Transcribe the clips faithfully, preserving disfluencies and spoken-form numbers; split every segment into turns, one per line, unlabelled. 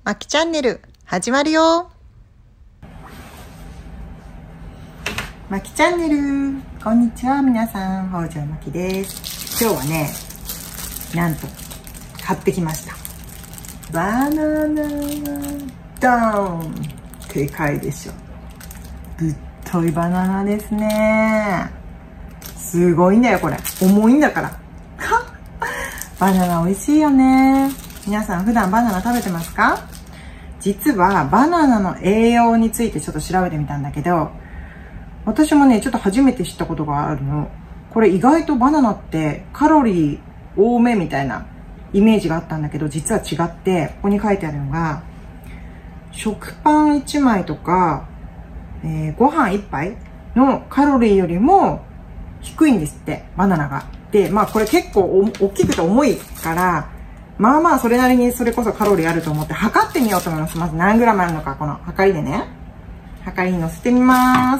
まきチャンネル始まるよ。まきチャンネル、こんにちは皆さん、北条まきです。今日はね、なんと買ってきました。バナナドーン。でかいでしょ。ぶっといバナナですね。すごいんだよこれ。重いんだから。バナナ美味しいよね。皆さん普段バナナ食べてますか？実はバナナの栄養についてちょっと調べてみたんだけど、私もねちょっと初めて知ったことがあるの。これ意外とバナナってカロリー多めみたいなイメージがあったんだけど、実は違って、ここに書いてあるのが食パンいちまいとか、えー、ご飯いっぱいのカロリーよりも低いんですって、バナナが。で、まあこれ結構大きくて重いから、まあまあそれなりにそれこそカロリーあると思って測ってみようと思います。まず何グラムあるのか、この測りでね。測りに乗せてみます。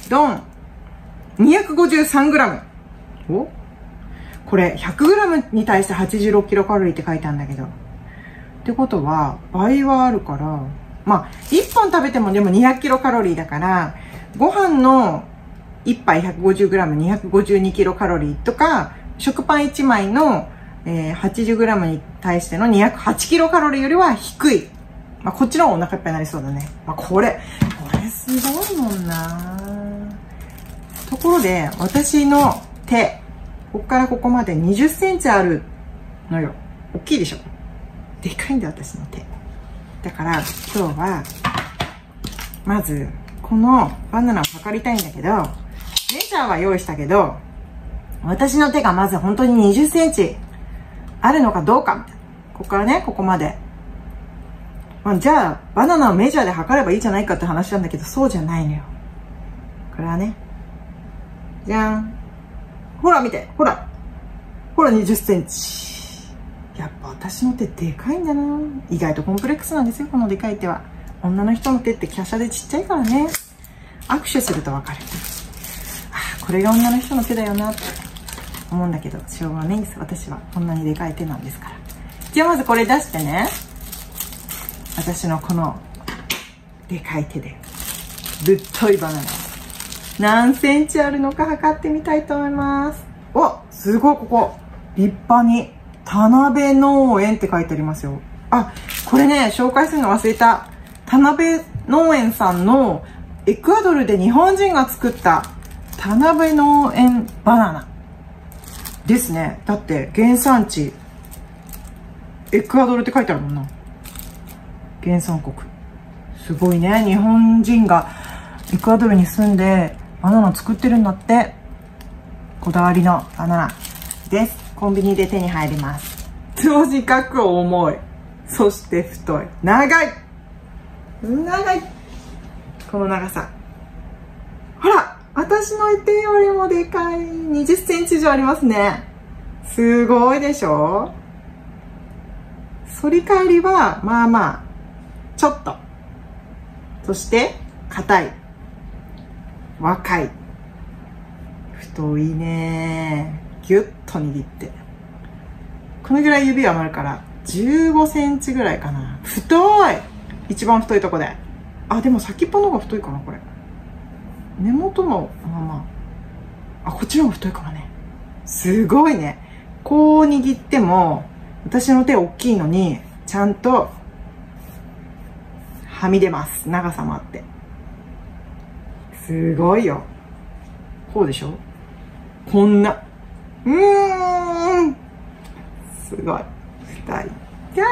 ドン !にひゃくごじゅうさんグラム。おこれひゃくグラムに対してはちじゅうろくキロカロリーって書いてあるんだけど。ってことは倍はあるから、まあいっぽん食べてもでもにひゃくキロカロリーだから、ご飯のいっぱい ひゃくごじゅうグラム、にひゃくごじゅうにキロカロリーとか、食パンいちまいの、えー、はちじゅうグラムに対してのにひゃくはちキロカロリーよりは低い。まあ、こっちの方がお腹いっぱいになりそうだね。まあ、これ、これすごいもんな。ところで、私の手、ここからここまでにじゅっセンチあるのよ。大きいでしょ？でかいんだよ、私の手。だから、今日は、まず、このバナナを測りたいんだけど、メジャーは用意したけど、私の手がまず本当ににじゅっセンチあるのかどうかみたいな。ここからね、ここまで。まあ、じゃあ、バナナをメジャーで測ればいいじゃないかって話なんだけど、そうじゃないのよ。これはね。じゃん。ほら見て、ほら。ほらにじゅっセンチ。やっぱ私の手でかいんだな。意外とコンプレックスなんですよ、このでかい手は。女の人の手って華奢でちっちゃいからね。握手するとわかる。あ、これが女の人の手だよなって思うんだけど、しょうがないんです。私はこんなにでかい手なんですから。じゃあまずこれ出してね。私のこのでかい手でぶっといバナナ何センチあるのか測ってみたいと思います。お、すごい、ここ立派に田辺農園って書いてありますよ。あ、これね紹介するの忘れた。田辺農園さんのエクアドルで日本人が作った田辺農園バナナですね。だって原産地エクアドルって書いてあるもんな。原産国すごいね。日本人がエクアドルに住んでバナナ作ってるんだって。こだわりのバナナです。コンビニで手に入ります。とにかく重い、そして太い、長い長い。この長さ、ほら私の手よりもでかい。にじゅっセンチ以上ありますね。すごいでしょ。反り返りはまあまあちょっと。そして硬い、若い、太いね。ギュッと握って、このぐらい指余るからじゅうごセンチぐらいかな。太い。一番太いとこで。あ、でも先っぽの方が太いかな、これ。根元のまあまあ、あ、こっちの方が太いかもね。すごいね。こう握っても私の手大きいのにちゃんとはみ出ます。長さもあって。すごいよ。こうでしょ。こんな。うーん。すごい。深い。キャー。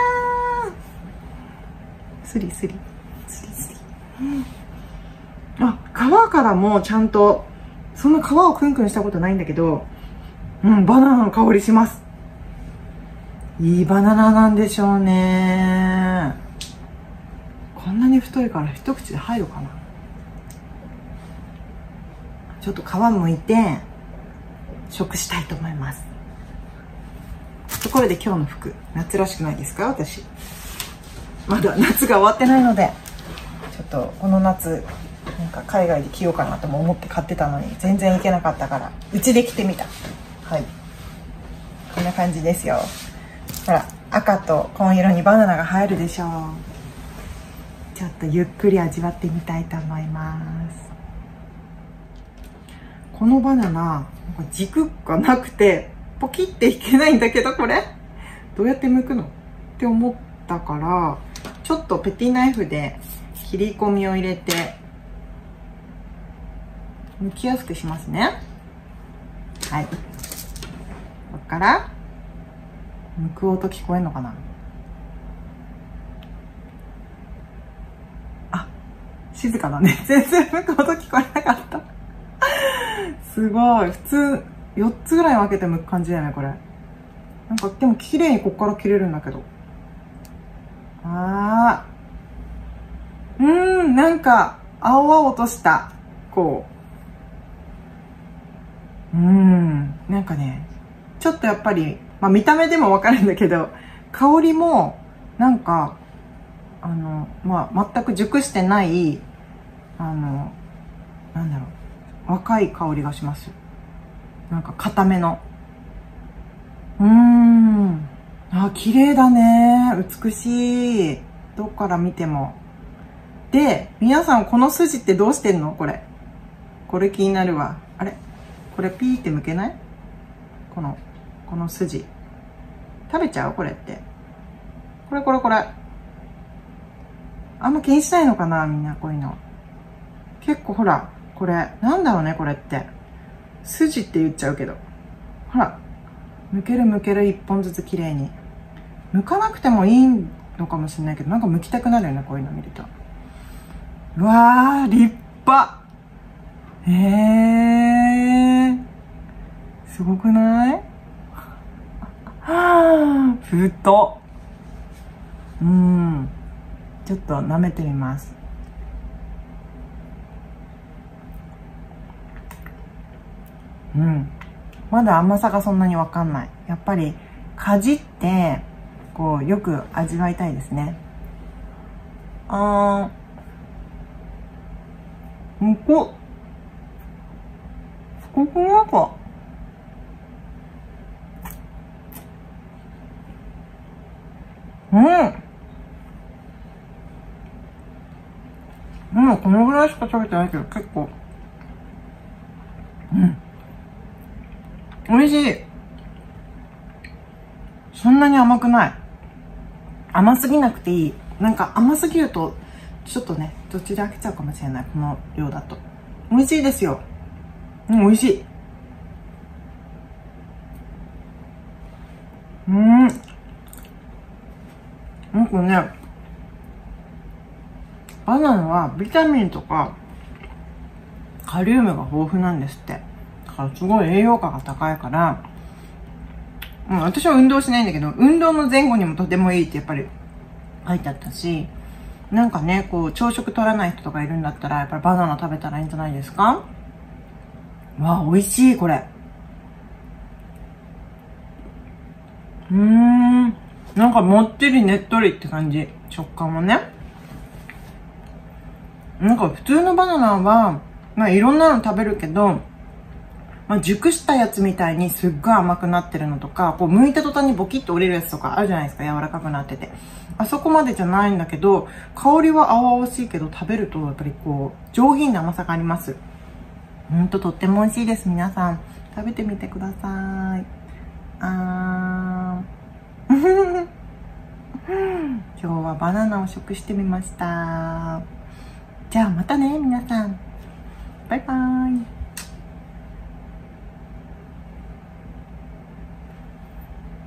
スリスリ。スリスリ。あ、皮からもちゃんと、その皮をクンクンしたことないんだけど、うん、バナナの香りします。いいバナナなんでしょうね。こんなに太いから一口で入るかな。ちょっと皮むいて食したいと思います。ところで今日の服、夏らしくないですか？私まだ夏が終わってないので、ちょっとこの夏なんか海外で着ようかなとも思って買ってたのに全然行けなかったからうちで着てみた。はい、こんな感じですよ。 ほら赤と紺色にバナナが入るでしょう。ちょっとゆっくり味わってみたいと思います。このバナナなんか軸がなくてポキっていけないんだけど、これどうやって剥くのって思ったから、ちょっとペティナイフで切り込みを入れて剥きやすくしますね。はい、ここから剥く音聞こえんのかな。あ、静かだね。全然剥く音聞こえなかったすごい。普通よっつぐらい分けて剥く感じだよね、これ。なんかでも綺麗にここから切れるんだけど。あー、うーん、なんか青々としたこう、うーん、なんかね、ちょっとやっぱり、まあ見た目でもわかるんだけど、香りもなんかあのまあ全く熟してないあのなんだろう、若い香りがします。なんか固めの。うーん。あ、綺麗だね。美しい。どっから見ても。で、皆さんこの筋ってどうしてんの？これ。これ気になるわ。あれ？これピーって剥けない？この、この筋。食べちゃう？これって。これこれこれ。あんま気にしないのかなみんな、こういうの。結構ほら、これ、なんだろうね、これって。筋って言っちゃうけど。ほら。剥ける剥ける一本ずつ綺麗に。剥かなくてもいいのかもしれないけど、なんか剥きたくなるよね、こういうの見ると。うわー、立派。へー。すごくない？はぁ、太っ。うん。ちょっと舐めてみます。うん。まだ甘さがそんなにわかんない。やっぱりかじってこうよく味わいたいですね。あー、むこっ。すごくないか。うん。うん、このぐらいしか食べてないけど結構。うん。美味しい。そんなに甘くない。甘すぎなくていい。なんか甘すぎるとちょっとね、どっちで開けちゃうかもしれない。この量だと。美味しいですよ。うん、美味しい。うん。なんかね、バナナはビタミンとかカリウムが豊富なんですって。だからすごい栄養価が高いから、うん、私は運動しないんだけど、運動の前後にもとてもいいってやっぱり書いてあったし、なんかね、こう朝食取らない人とかいるんだったらやっぱりバナナ食べたらいいんじゃないですか。わあ、美味しい、これ。うーん、なんかもっちりねっとりって感じ。食感もね。なんか普通のバナナは、まあいろんなの食べるけど、まあ、熟したやつみたいにすっごい甘くなってるのとか、こう剥いた途端にボキッと折れるやつとかあるじゃないですか、柔らかくなってて。あそこまでじゃないんだけど、香りは青々しいけど、食べるとやっぱりこう、上品な甘さがあります。ほんととっても美味しいです。皆さん、食べてみてください。あー。今日はバナナを食してみました。じゃあまたね、皆さん。バイバーイ。